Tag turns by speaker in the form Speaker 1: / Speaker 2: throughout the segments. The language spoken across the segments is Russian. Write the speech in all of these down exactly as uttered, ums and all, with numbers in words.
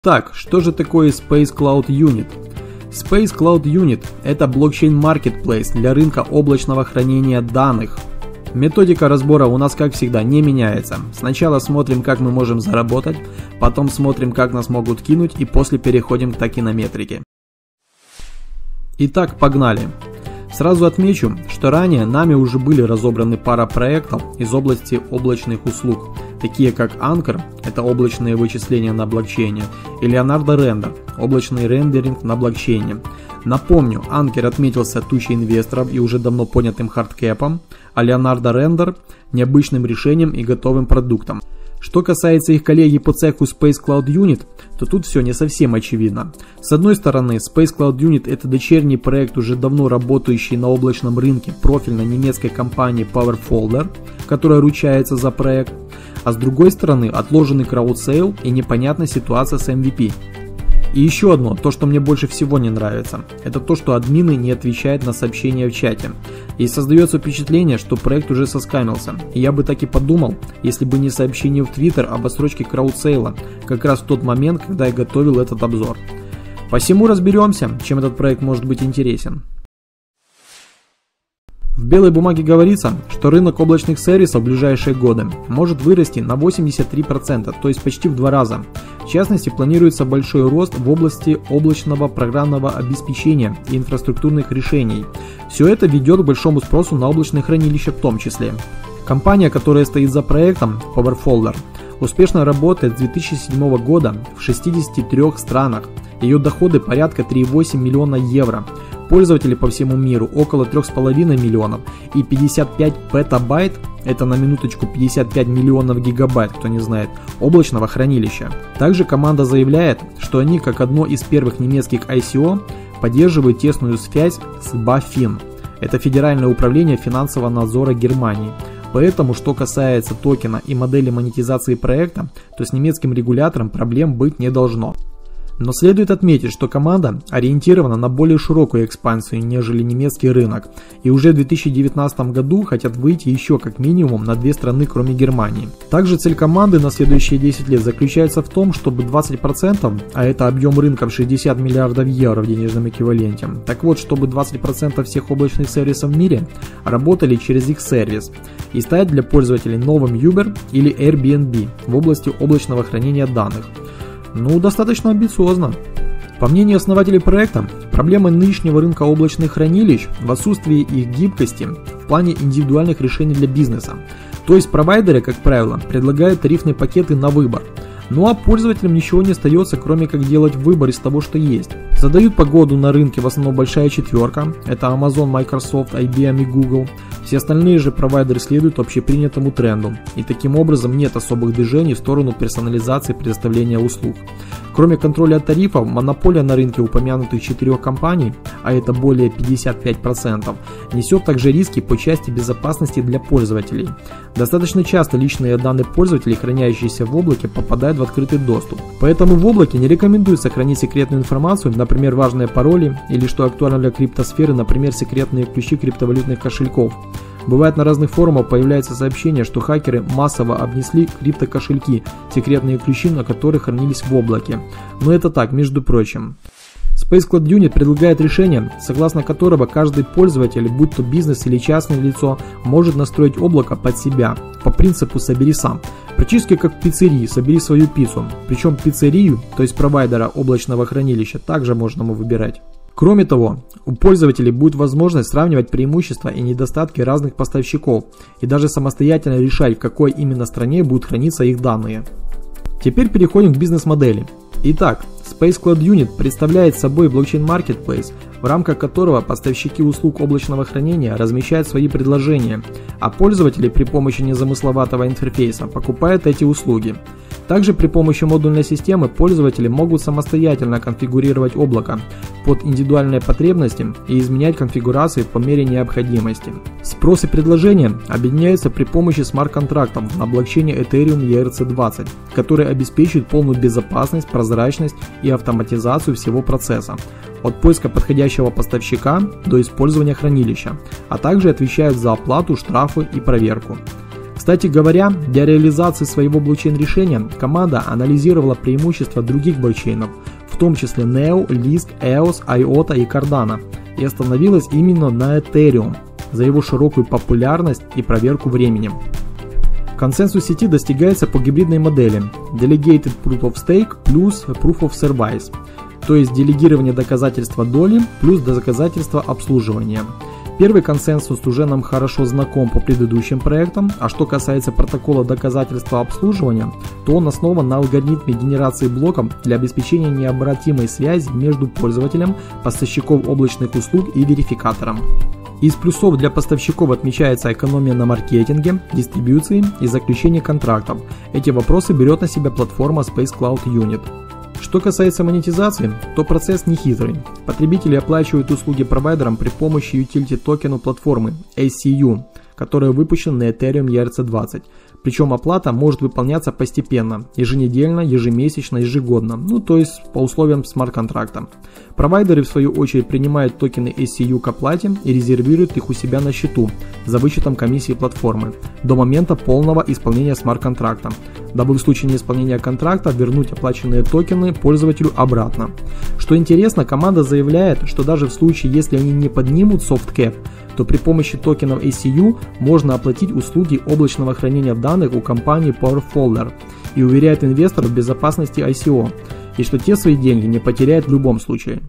Speaker 1: Так, что же такое Space Cloud Unit? Space Cloud Unit – это блокчейн-маркетплейс для рынка облачного хранения данных. Методика разбора у нас, как всегда, не меняется. Сначала смотрим, как мы можем заработать, потом смотрим, как нас могут кинуть, и после переходим к токенометрике. Итак, погнали. Сразу отмечу, что ранее нами уже были разобраны пара проектов из области облачных услуг, такие как Anchor – это облачные вычисления на блокчейне, и Leonardo Render – облачный рендеринг на блокчейне. Напомню, Anchor отметился тучей инвесторов и уже давно понятым хардкэпом, а Leonardo Render – необычным решением и готовым продуктом. Что касается их коллеги по цеху Space Cloud Unit, то тут все не совсем очевидно. С одной стороны, Space Cloud Unit – это дочерний проект, уже давно работающий на облачном рынке профильной немецкой компании PowerFolder, которая ручается за проект, а с другой стороны, отложенный краудсейл и непонятная ситуация с эм ви пи. И еще одно, то что мне больше всего не нравится, это то, что админы не отвечают на сообщения в чате. И создается впечатление, что проект уже соскамился. И я бы так и подумал, если бы не сообщение в Twitter об отсрочке краудсейла, как раз в тот момент, когда я готовил этот обзор. Посему разберемся, чем этот проект может быть интересен. В белой бумаге говорится, что рынок облачных сервисов в ближайшие годы может вырасти на восемьдесят три процента, то есть почти в два раза. В частности, планируется большой рост в области облачного программного обеспечения и инфраструктурных решений. Все это ведет к большому спросу на облачные хранилища в том числе. Компания, которая стоит за проектом, PowerFolder, успешно работает с две тысячи седьмого года в шестидесяти трёх странах. Ее доходы порядка три целых восемь десятых миллиона евро. Пользователей по всему миру около трёх с половиной миллионов и пятьдесят пять петабайт, это на минуточку пятьдесят пять миллионов гигабайт, кто не знает, облачного хранилища. Также команда заявляет, что они, как одно из первых немецких ай си о, поддерживают тесную связь с BaFin. Это Федеральное управление финансового надзора Германии. Поэтому, что касается токена и модели монетизации проекта, то с немецким регулятором проблем быть не должно. Но следует отметить, что команда ориентирована на более широкую экспансию, нежели немецкий рынок, и уже в две тысячи девятнадцатом году хотят выйти еще как минимум на две страны, кроме Германии. Также цель команды на следующие десять лет заключается в том, чтобы двадцать процентов, а это объем рынка в шестьдесят миллиардов евро в денежном эквиваленте, так вот, чтобы двадцать процентов всех облачных сервисов в мире работали через их сервис и стать для пользователей новым Uber или Airbnb в области облачного хранения данных. Ну, достаточно амбициозно. По мнению основателей проекта, проблема нынешнего рынка облачных хранилищ в отсутствии их гибкости в плане индивидуальных решений для бизнеса. То есть провайдеры, как правило, предлагают тарифные пакеты на выбор. Ну а пользователям ничего не остается, кроме как делать выбор из того, что есть. Задают погоду на рынке в основном большая четверка, это Amazon, Microsoft, ай би эм и Google. Все остальные же провайдеры следуют общепринятому тренду, и таким образом нет особых движений в сторону персонализации предоставления услуг. Кроме контроля тарифов, монополия на рынке упомянутых четырех компаний, а это более пятьдесят пять процентов, несет также риски по части безопасности для пользователей. Достаточно часто личные данные пользователей, хранящиеся в облаке, попадают в открытый доступ. Поэтому в облаке не рекомендуется хранить секретную информацию, например, важные пароли, или, что актуально для криптосферы, например, секретные ключи криптовалютных кошельков. Бывает, на разных форумах появляется сообщение, что хакеры массово обнесли криптокошельки, секретные ключи на которых хранились в облаке. Но это так, между прочим. Space Cloud Unit предлагает решение, согласно которого каждый пользователь, будь то бизнес или частное лицо, может настроить облако под себя, по принципу «собери сам». Практически как в пиццерии «собери свою пиццу». Причем пиццерию, то есть провайдера облачного хранилища, также можно выбирать. Кроме того, у пользователей будет возможность сравнивать преимущества и недостатки разных поставщиков и даже самостоятельно решать, в какой именно стране будут храниться их данные. Теперь переходим к бизнес-модели. Итак, Space Cloud Unit представляет собой блокчейн-маркетплейс, в рамках которого поставщики услуг облачного хранения размещают свои предложения, а пользователи при помощи незамысловатого интерфейса покупают эти услуги. Также при помощи модульной системы пользователи могут самостоятельно конфигурировать облако под индивидуальные потребности и изменять конфигурации по мере необходимости. Спрос и предложение объединяются при помощи смарт-контрактов на блокчейне Ethereum и и эр си двадцать, которые обеспечивают полную безопасность, прозрачность и автоматизацию всего процесса, от поиска подходящего поставщика до использования хранилища, а также отвечают за оплату, штрафы и проверку. Кстати говоря, для реализации своего блокчейн-решения команда анализировала преимущества других блокчейнов, в том числе нео, лиск, эос, айота и кардано, и остановилась именно на Ethereum за его широкую популярность и проверку временем. Консенсус сети достигается по гибридной модели Delegated Proof of Stake плюс Proof of Service, то есть делегирование доказательства доли плюс доказательства обслуживания. Первый консенсус уже нам хорошо знаком по предыдущим проектам, а что касается протокола доказательства обслуживания, то он основан на алгоритме генерации блоков для обеспечения необратимой связи между пользователем, поставщиком облачных услуг и верификатором. Из плюсов для поставщиков отмечается экономия на маркетинге, дистрибьюции и заключении контрактов. Эти вопросы берет на себя платформа Space Cloud Unit. Что касается монетизации, то процесс не хитрый. Потребители оплачивают услуги провайдерам при помощи utility токена платформы эй си ю, которая выпущена на Ethereum и и эр си двадцать. Причем оплата может выполняться постепенно, еженедельно, ежемесячно, ежегодно, ну то есть по условиям смарт-контракта. Провайдеры в свою очередь принимают токены эй си ю к оплате и резервируют их у себя на счету за вычетом комиссии платформы до момента полного исполнения смарт-контракта, дабы в случае неисполнения контракта вернуть оплаченные токены пользователю обратно. Что интересно, команда заявляет, что даже в случае, если они не поднимут софткэп, то при помощи токенов эй си ю можно оплатить услуги облачного хранения данных у компании PowerFolder и уверяет инвесторов в безопасности ай си о, и что те свои деньги не потеряют в любом случае.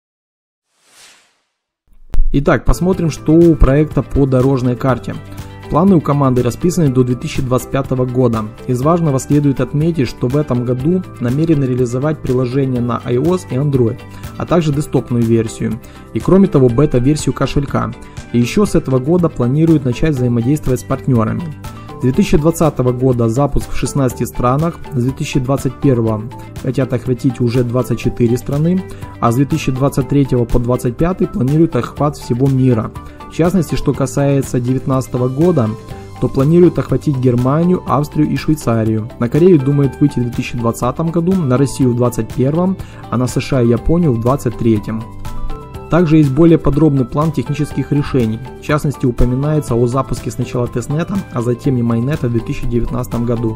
Speaker 1: Итак, посмотрим, что у проекта по дорожной карте. Планы у команды расписаны до две тысячи двадцать пятого года. Из важного следует отметить, что в этом году намерены реализовать приложение на iOS и Android, а также десктопную версию, и кроме того бета-версию кошелька. И еще с этого года планируют начать взаимодействовать с партнерами. С две тысячи двадцатого года запуск в шестнадцати странах, с две тысячи двадцать первого хотят охватить уже двадцать четыре страны, а с две тысячи двадцать третьего по две тысячи двадцать пятый планируют охват всего мира. В частности, что касается две тысячи девятнадцатого года, то планируют охватить Германию, Австрию и Швейцарию. На Корею думают выйти в две тысячи двадцатом году, на Россию в две тысячи двадцать первом, а на США и Японию в две тысячи двадцать третьем. Также есть более подробный план технических решений. В частности, упоминается о запуске сначала тестнета, а затем и майнета в две тысячи девятнадцатом году.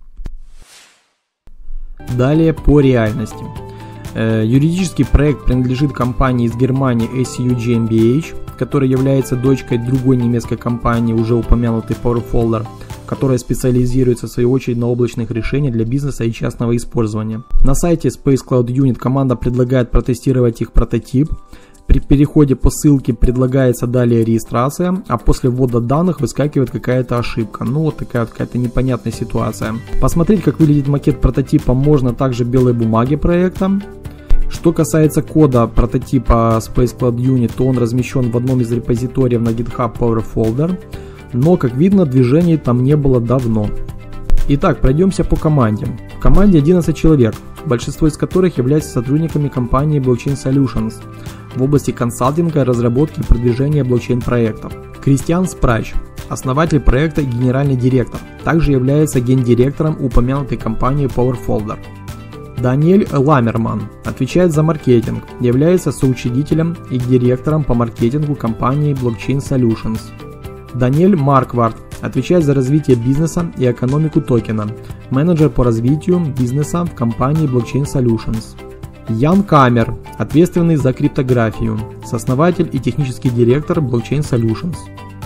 Speaker 1: Далее по реальности. Юридический проект принадлежит компании из Германии эй си ю джи эм би эйч, которая является дочкой другой немецкой компании, уже упомянутой PowerFolder, которая специализируется в свою очередь на облачных решениях для бизнеса и частного использования. На сайте Space Cloud Unit команда предлагает протестировать их прототип. При переходе по ссылке предлагается далее регистрация, а после ввода данных выскакивает какая-то ошибка. Ну вот такая вот какая-то непонятная ситуация. Посмотреть, как выглядит макет прототипа, можно также в белой бумаге проекта. Что касается кода прототипа Space Cloud Unit, то он размещен в одном из репозиториев на GitHub PowerFolder, но как видно движений там не было давно. Итак, пройдемся по команде. В команде одиннадцать человек, большинство из которых являются сотрудниками компании Blockchain Solutions в области консалтинга, разработки и продвижения блокчейн-проектов. Кристиан Спрач, основатель проекта и генеральный директор, также является гендиректором упомянутой компании PowerFolder. Даниэль Ламерман отвечает за маркетинг, является соучредителем и директором по маркетингу компании Blockchain Solutions. Даниэль Марквард отвечает за развитие бизнеса и экономику токена, менеджер по развитию бизнеса в компании Blockchain Solutions. Ян Камер, ответственный за криптографию, сооснователь и технический директор Blockchain Solutions.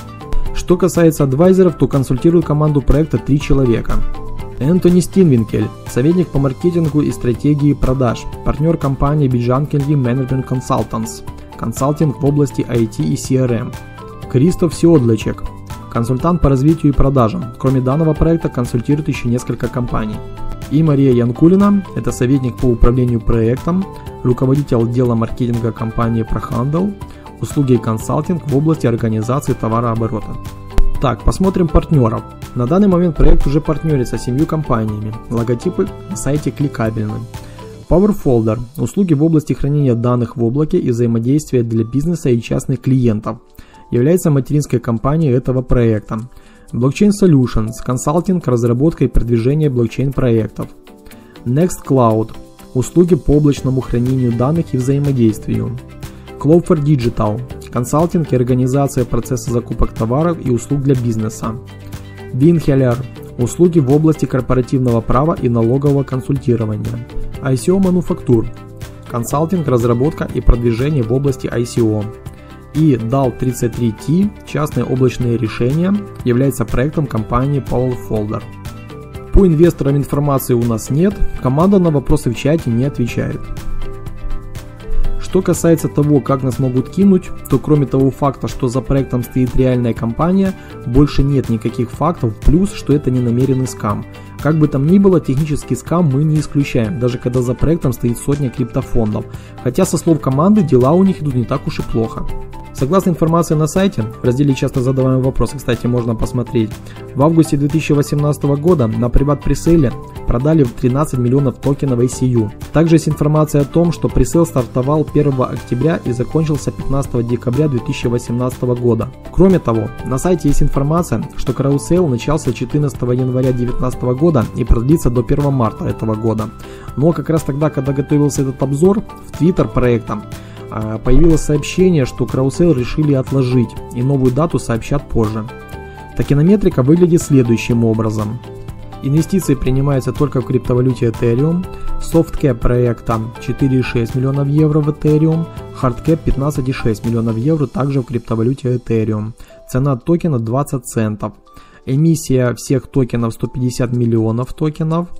Speaker 1: Что касается адвайзеров, то консультирует команду проекта три человека. Энтони Стинвинкель, советник по маркетингу и стратегии продаж, партнер компании Bijankelly Management Consultants, консалтинг в области ай ти и си ар эм. Кристоф Сиодлечек, консультант по развитию и продажам. Кроме данного проекта консультирует еще несколько компаний. И Мария Янкулина, это советник по управлению проектом, руководитель отдела маркетинга компании ProHandle, услуги и консалтинг в области организации товарооборота. Так, посмотрим партнеров. На данный момент проект уже партнерится с семью компаниями, логотипы на сайте кликабельны. PowerFolder – услуги в области хранения данных в облаке и взаимодействия для бизнеса и частных клиентов. Является материнской компанией этого проекта. Blockchain Solutions – консалтинг, разработка и продвижение блокчейн-проектов. Nextcloud – услуги по облачному хранению данных и взаимодействию. Clover Digital – консалтинг и организация процесса закупок товаров и услуг для бизнеса. Винхелер – услуги в области корпоративного права и налогового консультирования. ай си о Мануфактур – консалтинг, разработка и продвижение в области ай си о. И дал тридцать три ти – частные облачные решения, является проектом компании Powell Folder. По инвесторам информации у нас нет, команда на вопросы в чате не отвечает. Что касается того, как нас могут кинуть, то кроме того факта, что за проектом стоит реальная компания, больше нет никаких фактов, плюс, что это не намеренный скам. Как бы там ни было, технический скам мы не исключаем, даже когда за проектом стоит сотня криптофондов, хотя со слов команды дела у них идут не так уж и плохо. Согласно информации на сайте, в разделе «Часто задаваемые вопросы», кстати, можно посмотреть, в августе две тысячи восемнадцатого года на приват-пресейле продали тринадцать миллионов токенов эй си ю. Также есть информация о том, что пресейл стартовал первого октября и закончился пятнадцатого декабря две тысячи восемнадцатого года. Кроме того, на сайте есть информация, что краудсейл начался четырнадцатого января две тысячи девятнадцатого года и продлится до первого марта этого года. Но как раз тогда, когда готовился этот обзор, в Twitter проекта появилось сообщение, что краудсейл решили отложить и новую дату сообщат позже. Токенометрика выглядит следующим образом. Инвестиции принимаются только в криптовалюте Ethereum, софткэп проекта четыре и шесть миллионов евро в Ethereum, хардкэп пятнадцать и шесть миллионов евро также в криптовалюте Ethereum. Цена токена двадцать центов. Эмиссия всех токенов сто пятьдесят миллионов токенов.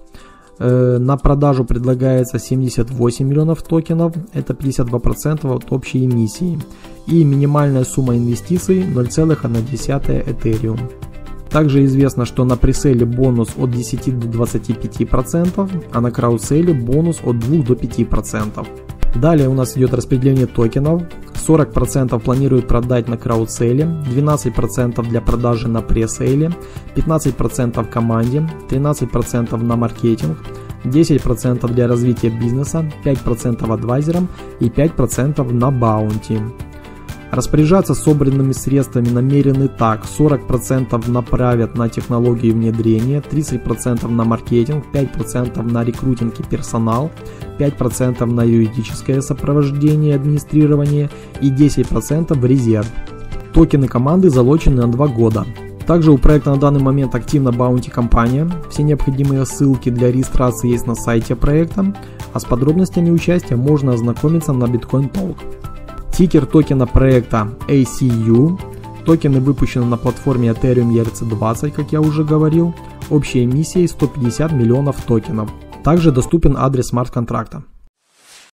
Speaker 1: На продажу предлагается семьдесят восемь миллионов токенов, это пятьдесят два процента от общей эмиссии. И минимальная сумма инвестиций ноль целых одна десятая Ethereum. Также известно, что на пресейле бонус от десяти до двадцати пяти процентов, а на краудсейле бонус от двух до пяти процентов. Далее у нас идет распределение токенов. сорок процентов планируют продать на краудсейле, двенадцать процентов для продажи на пресейле, пятнадцать процентов команде, тринадцать процентов на маркетинг, десять процентов для развития бизнеса, пять процентов адвайзерам и пять процентов на баунти. Распоряжаться собранными средствами намерены так: сорок процентов направят на технологии внедрения, тридцать процентов на маркетинг, пять процентов на рекрутинг и персонал, пять процентов на юридическое сопровождение и администрирование и десять процентов в резерв. Токены команды залочены на два года. Также у проекта на данный момент активна баунти компания. Все необходимые ссылки для регистрации есть на сайте проекта, а с подробностями участия можно ознакомиться на Bitcoin Talk. Тикер токена проекта эй си ю. Токены выпущены на платформе Ethereum и эр си двадцать, как я уже говорил. Общей эмиссией сто пятьдесят миллионов токенов. Также доступен адрес смарт-контракта.